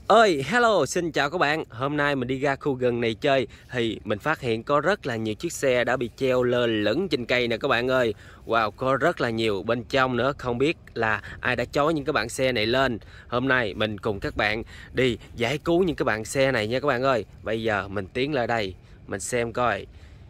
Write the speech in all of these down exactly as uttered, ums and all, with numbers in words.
Ơi, hello, xin chào các bạn. Hôm nay mình đi ra khu gần này chơi thì mình phát hiện có rất là nhiều chiếc xe đã bị treo lơ lửng trên cây nè các bạn ơi. Wow, có rất là nhiều bên trong nữa, không biết là ai đã chói những cái bạn xe này lên. Hôm nay mình cùng các bạn đi giải cứu những cái bạn xe này nha các bạn ơi. Bây giờ mình tiến lại đây, mình xem coi.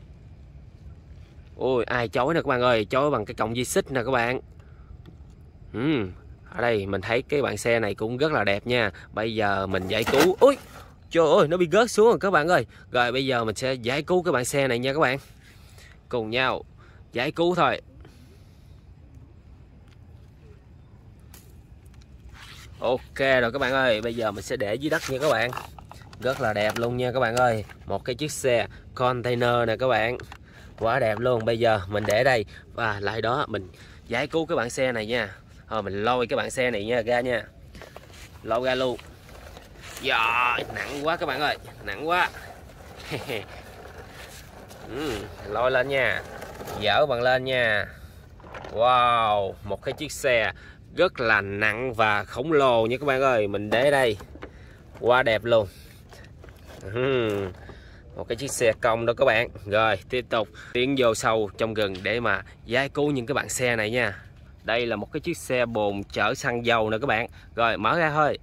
Ôi, ai chói nè các bạn ơi, chói bằng cái cọng dây xích nè các bạn. Ừm. Ở đây mình thấy cái bạn xe này cũng rất là đẹp nha. Bây giờ mình giải cứu. Ui, trời ơi, nó bị gớt xuống rồi các bạn ơi. Rồi bây giờ mình sẽ giải cứu cái bạn xe này nha các bạn. Cùng nhau giải cứu thôi. Ok rồi các bạn ơi. Bây giờ mình sẽ để dưới đất nha các bạn. Rất là đẹp luôn nha các bạn ơi. Một cái chiếc xe container nè các bạn. Quá đẹp luôn. Bây giờ mình để đây. Và lại đó mình giải cứu cái bạn xe này nha. Thôi mình lôi cái bạn xe này nha ra nha. Lôi ra luôn. Dạ, nặng quá các bạn ơi, nặng quá. ừ, lôi lên nha, dỡ bằng lên nha. Wow, một cái chiếc xe rất là nặng và khổng lồ nha các bạn ơi. Mình để đây, quá đẹp luôn. ừ, Một cái chiếc xe công đó các bạn. Rồi tiếp tục tiến vô sâu trong rừng để mà giải cứu những cái bạn xe này nha. Đây là một cái chiếc xe bồn chở xăng dầu nè các bạn. Rồi mở ra thôi.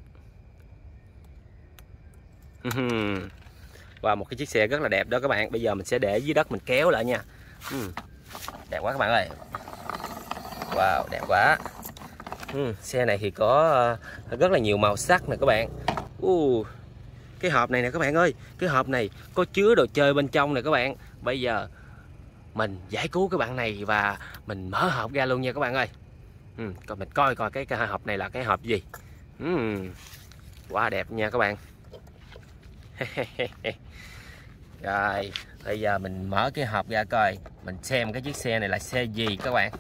Và một cái chiếc xe rất là đẹp đó các bạn. Bây giờ mình sẽ để dưới đất mình kéo lại nha. uhm, Đẹp quá các bạn ơi. Wow, đẹp quá. uhm, Xe này thì có uh, rất là nhiều màu sắc nè các bạn. uh, Cái hộp này nè các bạn ơi. Cái hộp này có chứa đồ chơi bên trong nè các bạn. Bây giờ mình giải cứu cái bạn này và mình mở hộp ra luôn nha các bạn ơi. uhm, Còn mình coi coi cái, cái hộp này là cái hộp gì. uhm, Quá đẹp nha các bạn. Rồi bây giờ mình mở cái hộp ra coi, mình xem cái chiếc xe này là xe gì các bạn.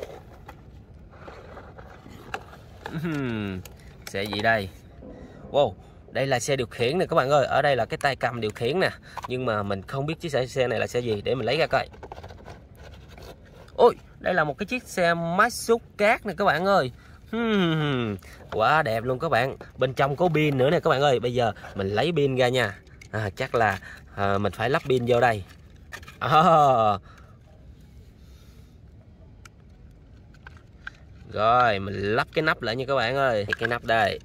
Xe gì đây? Wow, đây là xe điều khiển nè các bạn ơi. Ở đây là cái tay cầm điều khiển nè. Nhưng mà mình không biết chiếc xe, xe này là xe gì. Để mình lấy ra coi. Ôi, đây là một cái chiếc xe máy xúc cát nè các bạn ơi. Hmm, quá đẹp luôn các bạn. Bên trong có pin nữa nè các bạn ơi. Bây giờ mình lấy pin ra nha. à, Chắc là à, mình phải lắp pin vô đây. à, Rồi mình lắp cái nắp lại nha các bạn ơi. Cái nắp đây.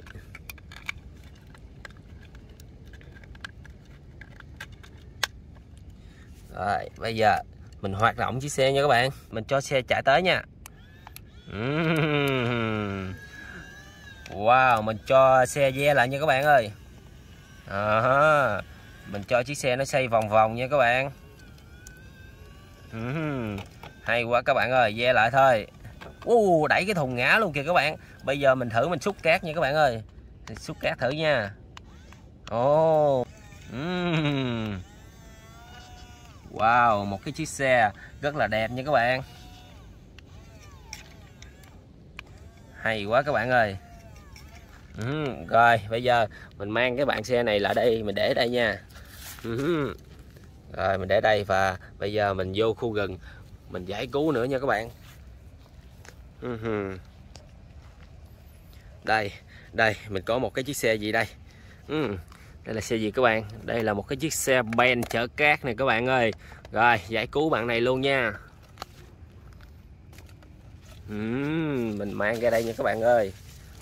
Rồi bây giờ mình hoạt động chiếc xe nha các bạn. Mình cho xe chạy tới nha. uhm. Wow, mình cho xe ve lại nha các bạn ơi. à, Mình cho chiếc xe nó xoay vòng vòng nha các bạn. uhm. Hay quá các bạn ơi, ve lại thôi. uh, Đẩy cái thùng ngã luôn kìa các bạn. Bây giờ mình thử mình xúc cát nha các bạn ơi. Xúc cát thử nha. Ồ oh. uhm. Wow, một cái chiếc xe rất là đẹp nha các bạn. Hay quá các bạn ơi. ừ, Rồi bây giờ mình mang cái bạn xe này lại đây, mình để đây nha. ừ. Rồi mình để đây và bây giờ mình vô khu rừng mình giải cứu nữa nha các bạn. ừ. Đây, đây mình có một cái chiếc xe gì đây. ừ. Đây là xe gì các bạn? Đây là một cái chiếc xe ben chở cát này các bạn ơi. Rồi giải cứu bạn này luôn nha. uhm, Mình mang ra đây nha các bạn ơi.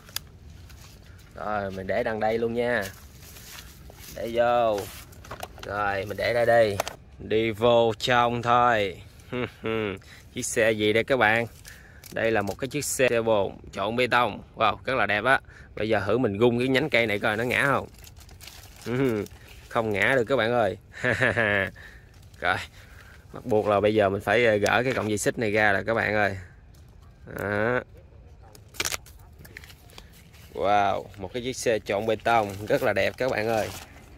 Rồi mình để đằng đây luôn nha. Để vô. Rồi mình để đây đi. Đi vô trong thôi. Chiếc xe gì đây các bạn? Đây là một cái chiếc xe bồn trộn bê tông. Wow, rất là đẹp á. Bây giờ thử mình gung cái nhánh cây này coi nó ngã không. Không ngã được các bạn ơi. Rồi bắt buộc là bây giờ mình phải gỡ cái cọng dây xích này ra là các bạn ơi. Đó. Wow, một cái chiếc xe trộn bê tông rất là đẹp các bạn ơi.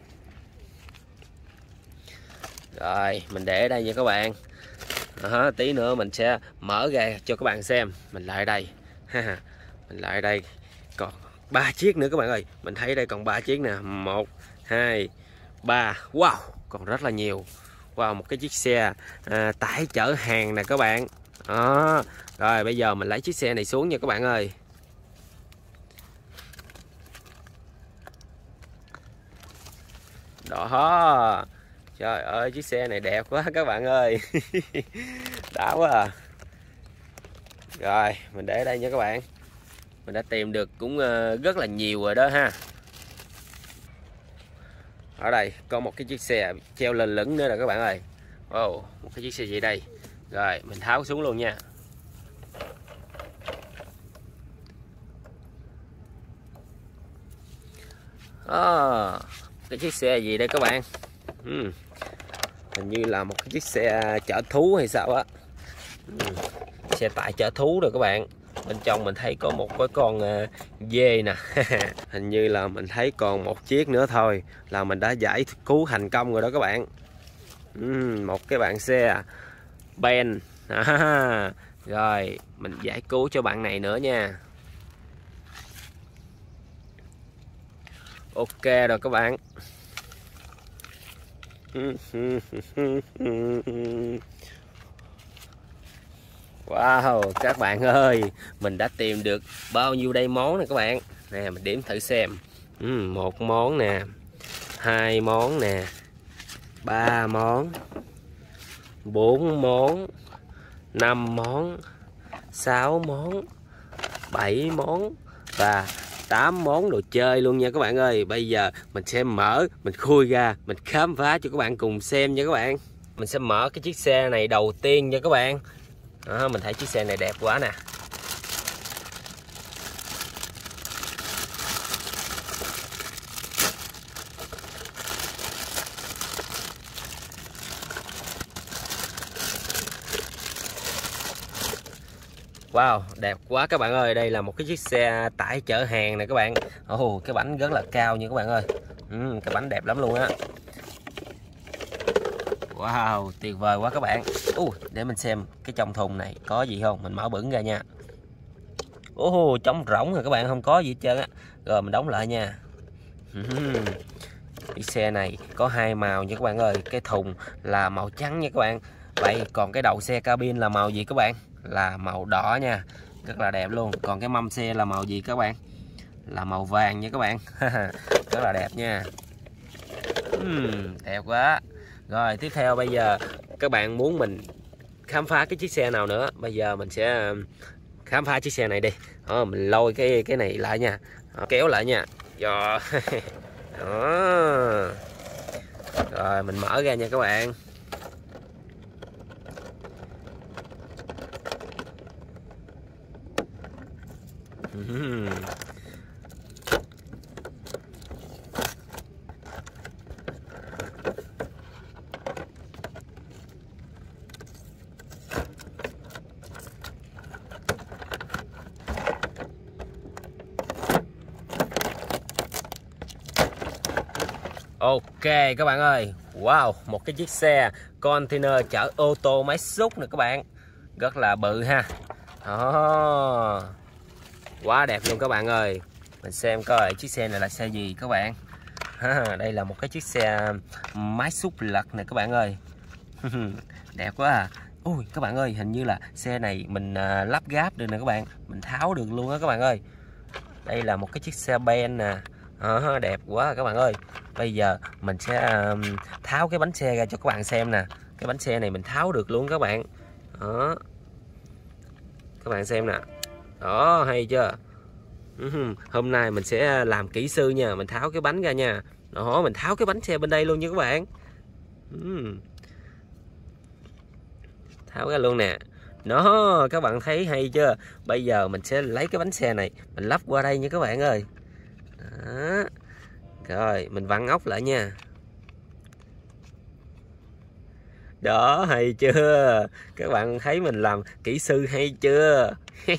Rồi mình để ở đây nha các bạn. Đó, tí nữa mình sẽ mở ra cho các bạn xem. Mình lại đây. Mình lại đây còn ba chiếc nữa các bạn ơi. Mình thấy đây còn ba chiếc nè. Một, hai, ba. Wow, còn rất là nhiều. Wow, một cái chiếc xe à, tải chở hàng nè các bạn. Đó. Rồi bây giờ mình lấy chiếc xe này xuống nha các bạn ơi. Đó, trời ơi chiếc xe này đẹp quá các bạn ơi. Đã quá à. Rồi mình để đây nha các bạn. Mình đã tìm được cũng rất là nhiều rồi đó ha. Ở đây có một cái chiếc xe treo lên lửng nữa nè các bạn ơi. Wow, một cái chiếc xe gì đây. Rồi mình tháo xuống luôn nha. À, cái chiếc xe gì đây các bạn. uhm. Hình như là một cái chiếc xe chở thú hay sao á. uhm. Xe tải chở thú rồi các bạn. Bên trong mình thấy có một cái con uh, dê nè. Hình như là mình thấy còn một chiếc nữa thôi là mình đã giải cứu thành công rồi đó các bạn. uhm, Một cái bạn xe Ben. À, rồi mình giải cứu cho bạn này nữa nha. Ok rồi các bạn. Wow các bạn ơi, mình đã tìm được bao nhiêu đây món nè các bạn. Nè mình đếm thử xem. uhm, Một món nè, hai món nè, ba món, bốn món, năm món, sáu món, bảy món và tám món đồ chơi luôn nha các bạn ơi. Bây giờ mình sẽ mở, mình khui ra, mình khám phá cho các bạn cùng xem nha các bạn. Mình sẽ mở cái chiếc xe này đầu tiên nha các bạn. Đó, mình thấy chiếc xe này đẹp quá nè. Wow, đẹp quá các bạn ơi. Đây là một cái chiếc xe tải chở hàng này các bạn. Ồ, oh, cái bánh rất là cao nha các bạn ơi. ừ, Cái bánh đẹp lắm luôn á. Wow, tuyệt vời quá các bạn. uh, Để mình xem cái trong thùng này có gì không. Mình mở bửng ra nha. Ồ, oh, trống rỗng rồi các bạn, không có gì hết trơn á. Rồi mình đóng lại nha. Cái xe này có hai màu nha các bạn ơi. Cái thùng là màu trắng nha các bạn. Vậy còn cái đầu xe cabin là màu gì các bạn? Là màu đỏ nha. Rất là đẹp luôn. Còn cái mâm xe là màu gì các bạn? Là màu vàng nha các bạn. Rất là đẹp nha. uhm, Đẹp quá. Rồi tiếp theo bây giờ các bạn muốn mình khám phá cái chiếc xe nào nữa? Bây giờ mình sẽ khám phá chiếc xe này đi. Đó, mình lôi cái cái này lại nha. Đó, kéo lại nha. Đó. Đó. Rồi mình mở ra nha các bạn. Ok các bạn ơi. Wow, một cái chiếc xe container chở ô tô máy xúc nè các bạn. Rất là bự ha. Đó. Quá đẹp luôn các bạn ơi. Mình xem coi chiếc xe này là xe gì các bạn. Ha, đây là một cái chiếc xe máy xúc lật này các bạn ơi. Đẹp quá à. Ui các bạn ơi, hình như là xe này mình à, lắp ráp được nè các bạn. Mình tháo được luôn á các bạn ơi. Đây là một cái chiếc xe ben nè. À, đẹp quá các bạn ơi. Bây giờ mình sẽ um, tháo cái bánh xe ra cho các bạn xem nè. Cái bánh xe này mình tháo được luôn các bạn. Đó. Các bạn xem nè. Đó, hay chưa? Hôm nay mình sẽ làm kỹ sư nha. Mình tháo cái bánh ra nha. Đó, mình tháo cái bánh xe bên đây luôn nha các bạn. Tháo ra luôn nè. Đó, các bạn thấy hay chưa? Bây giờ mình sẽ lấy cái bánh xe này, mình lắp qua đây nha các bạn ơi. Đó. Rồi, mình vặn ốc lại nha. Đó, hay chưa? Các bạn thấy mình làm kỹ sư hay chưa?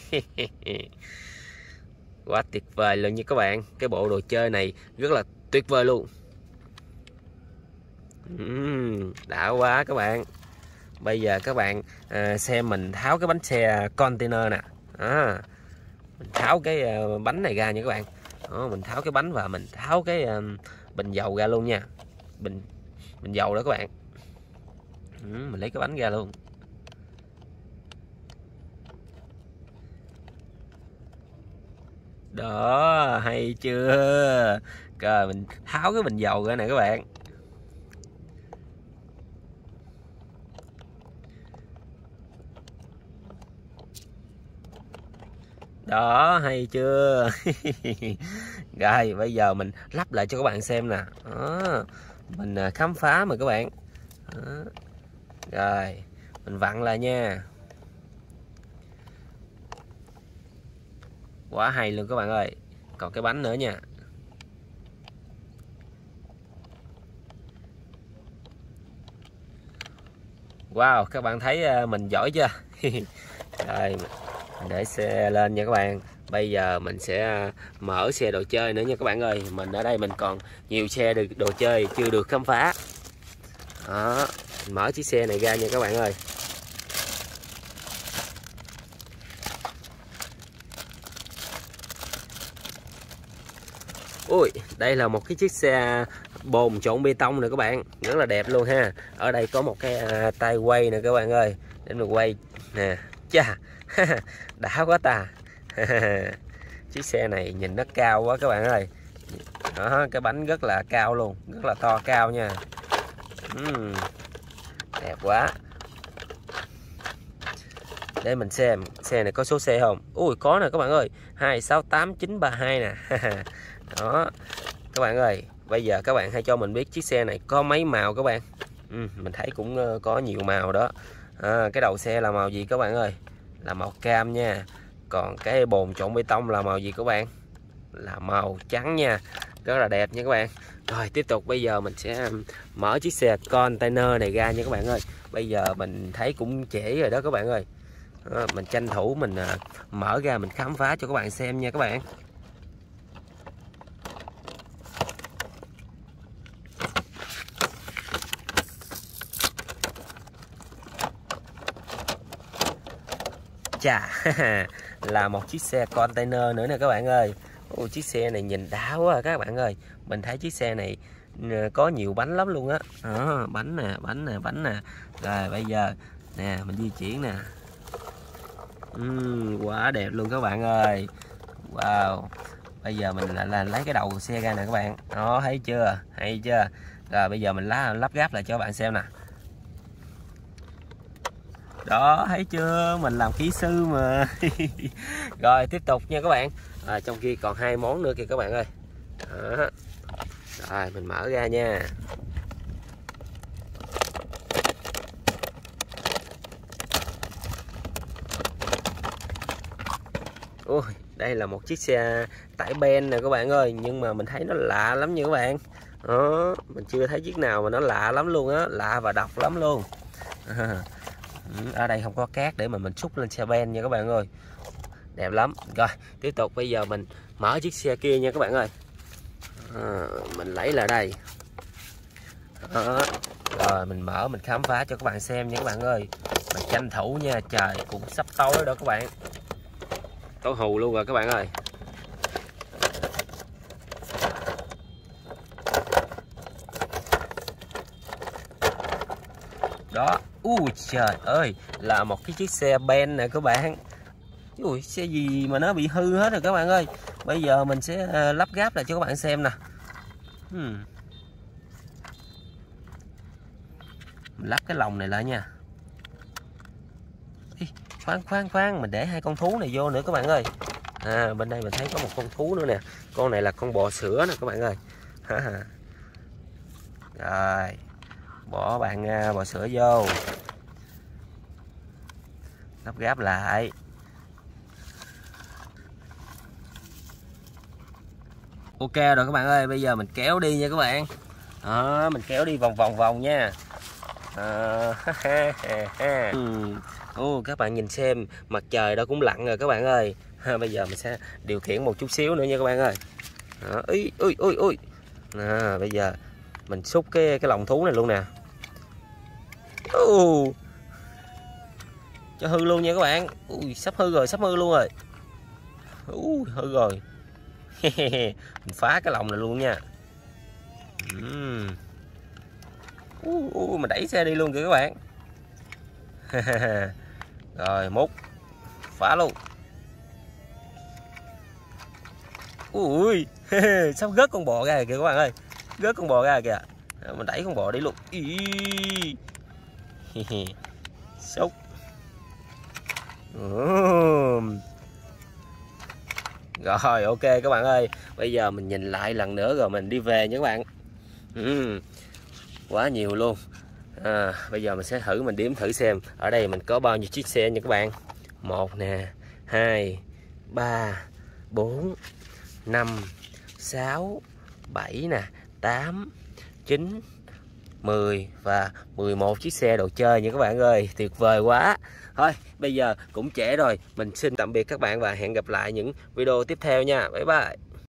Quá tuyệt vời luôn nha các bạn. Cái bộ đồ chơi này rất là tuyệt vời luôn. uhm, Đã quá các bạn. Bây giờ các bạn à, xem mình tháo cái bánh xe container nè. À, mình tháo cái à, bánh này ra nha các bạn. Đó, mình tháo cái bánh và mình tháo cái à, bình dầu ra luôn nha. Bình bình dầu đó các bạn. ừ, Mình lấy cái bánh ra luôn. Đó, hay chưa? Rồi mình tháo cái bình dầu ra nè các bạn. Đó, hay chưa? Rồi bây giờ mình lắp lại cho các bạn xem nè. Đó, mình khám phá mà các bạn. Đó. Rồi mình vặn lại nha. Quá hay luôn các bạn ơi. Còn cái bánh nữa nha. Wow, các bạn thấy mình giỏi chưa? Rồi mình để xe lên nha các bạn. Bây giờ mình sẽ mở xe đồ chơi nữa nha các bạn ơi. Mình ở đây mình còn nhiều xe được đồ chơi chưa được khám phá. Đó, mình mở chiếc xe này ra nha các bạn ơi. Ui, đây là một cái chiếc xe bồn trộn bê tông nè các bạn, rất là đẹp luôn ha. Ở đây có một cái à, tay quay nè các bạn ơi, để mình quay nè. Chà, đã quá ta. Chiếc xe này nhìn nó cao quá các bạn ơi. Đó, cái bánh rất là cao luôn, rất là to cao nha. uhm, Đẹp quá. Để mình xem xe này có số xe không. Ui có nè các bạn ơi, hai sáu tám chín ba hai nè. Đó các bạn ơi, bây giờ các bạn hãy cho mình biết chiếc xe này có mấy màu các bạn. ừ, Mình thấy cũng có nhiều màu đó. à, Cái đầu xe là màu gì các bạn ơi? Là màu cam nha. Còn cái bồn trộn bê tông là màu gì các bạn? Là màu trắng nha. Rất là đẹp nha các bạn. Rồi tiếp tục bây giờ mình sẽ mở chiếc xe container này ra nha các bạn ơi. Bây giờ mình thấy cũng trễ rồi đó các bạn ơi. à, Mình tranh thủ mình mở ra mình khám phá cho các bạn xem nha các bạn. Chà, là một chiếc xe container nữa nè các bạn ơi. Ôi, chiếc xe này nhìn đã quá à các bạn ơi. Mình thấy chiếc xe này có nhiều bánh lắm luôn á. Đó, bánh nè, bánh nè, bánh nè. Rồi bây giờ nè, mình di chuyển nè. uhm, Quá đẹp luôn các bạn ơi. Wow. Bây giờ mình lại là lấy cái đầu xe ra nè các bạn. Đó, thấy chưa? Hay chưa? Rồi bây giờ mình lá lắp ráp lại cho các bạn xem nè. Đó, thấy chưa, mình làm kỹ sư mà. Rồi tiếp tục nha các bạn. à, Trong kia còn hai món nữa kìa các bạn ơi. Đó. Rồi mình mở ra nha. Ui, đây là một chiếc xe tải ben nè các bạn ơi. Nhưng mà mình thấy nó lạ lắm nha các bạn. Đó, mình chưa thấy chiếc nào mà nó lạ lắm luôn á. Lạ và độc lắm luôn. à. Ở đây không có cát để mà mình xúc lên xe ben nha các bạn ơi. Đẹp lắm. Rồi tiếp tục bây giờ mình mở chiếc xe kia nha các bạn ơi. à, Mình lấy lại đây. Đó. Rồi mình mở mình khám phá cho các bạn xem nha các bạn ơi. Mình tranh thủ nha, trời cũng sắp tối đó các bạn. Tối hù luôn rồi các bạn ơi. Đó. Ui trời ơi, là một cái chiếc xe ben nè các bạn. Ui, xe gì mà nó bị hư hết rồi các bạn ơi. Bây giờ mình sẽ uh, lắp ráp lại cho các bạn xem nè. hmm. Mình lắp cái lồng này lại nha. Ê, khoan khoan khoan, mình để hai con thú này vô nữa các bạn ơi. À, bên đây mình thấy có một con thú nữa nè. Con này là con bò sữa nè các bạn ơi. Rồi bỏ bạn uh, bò sữa vô, lắp ráp lại. Ok rồi các bạn ơi, bây giờ mình kéo đi nha các bạn. Đó, mình kéo đi vòng vòng vòng nha. À, ừ. Ô, các bạn nhìn xem, mặt trời đó cũng lặn rồi các bạn ơi. Ha, bây giờ mình sẽ điều khiển một chút xíu nữa nha các bạn ơi. Đó, ui ui ui ui. À, bây giờ mình xúc cái cái lồng thú này luôn nè. Ồ, cho hư luôn nha các bạn. Ui, sắp hư rồi, sắp hư luôn rồi. Ui, hư rồi. Mình phá cái lồng này luôn nha. uhm. uh, uh, Mình đẩy xe đi luôn kìa các bạn. Rồi múc phá luôn. Ui, sắp gớt con bò ra kìa các bạn ơi. Gớt con bò ra kìa. Mình đẩy con bò đi luôn. Xúc. Rồi ok các bạn ơi, bây giờ mình nhìn lại lần nữa rồi mình đi về nha các bạn. Ừ, quá nhiều luôn. À, bây giờ mình sẽ thử mình đếm thử xem ở đây mình có bao nhiêu chiếc xe nha các bạn. Một nè, hai, ba, bốn, năm, sáu, bảy nè, tám, chín, mười và mười một chiếc xe đồ chơi nha các bạn ơi. Tuyệt vời quá. Thôi bây giờ cũng trễ rồi, mình xin tạm biệt các bạn và hẹn gặp lại những video tiếp theo nha. Bye bye.